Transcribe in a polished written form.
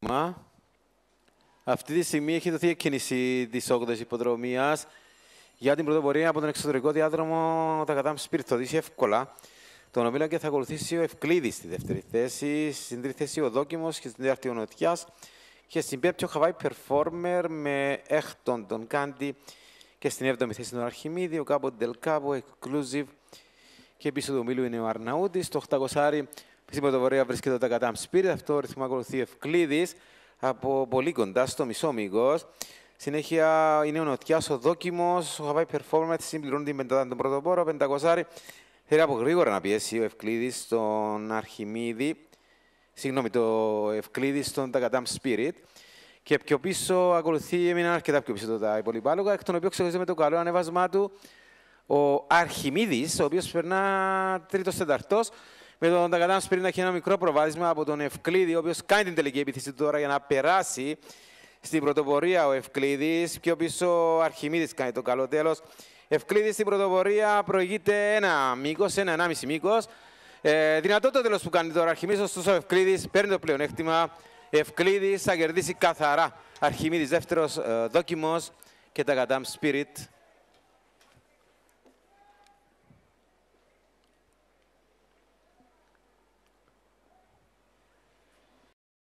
Αυτή τη στιγμή έχει δοθεί εκκίνηση της 8ης υποδρομίας για την πρωτοπορία από τον εξωτερικό διάδρομο τα Κατάμ Spirit. Θα οδηγήσει εύκολα τον οποίο και θα ακολουθήσει ο Ευκλήδης στη δεύτερη θέση, στην τρίτη θέση ο Δόκιμος και στην τέταρτη ο Νοτιάς και στην πέμπτη ο Hawaii Performer με έκτον τον Κάντι και στην έβδομη θέση τον Αρχιμίδη, ο Κάπο Ντελκάπο, Exclusive και πίσω του ομίλου είναι ο Αρναούτης. Το 800 στην πρωτοπορία βρίσκεται το Κατάμ Spirit, αυτό ρυθμό ακολουθεί ο Ευκλήδης από πολύ κοντά στο μισό μήκος. Συνέχεια είναι ο Νοτιάς, ο Δόκιμος, ο Hawaii Performer συμπληρώνει την πεντάδα τον πρωτοπόρο, 500. Θέλει από γρήγορα να πιέσει ο Ευκλήδης στον Αρχιμίδη, συγγνώμη, το Ευκλήδης στον Κατάμ Spirit. Και πιο πίσω ακολουθεί, έμειναν αρκετά πιο πίσω τα υπόλοιπα άλογα, εκ των οποίων ξεχωρίζει με το καλό ανέβασμά του ο Αρχιμίδης, ο οποίος περνά τρίτος-τεταρτός, με τον Κατάμ Spirit να έχει ένα μικρό προβάδισμα από τον Ευκλήδη, ο οποίος κάνει την τελική επίθεση τώρα για να περάσει στην πρωτοπορία ο Ευκλήδης. Πιο πίσω ο Αρχιμίδης κάνει το καλό τέλος. Ευκλήδης στην πρωτοπορία προηγείται ένα μήκος, ένα-ενάμιση μήκος. Δυνατό το τέλος που κάνει τώρα ο Αρχιμίδης, ωστόσο ο Ευκλήδης παίρνει το πλεονέκτημα. Ευκλήδης θα κερδίσει καθαρά. Αρχιμίδης δεύτερος, Δόκιμος και τα Κατάμ Spirit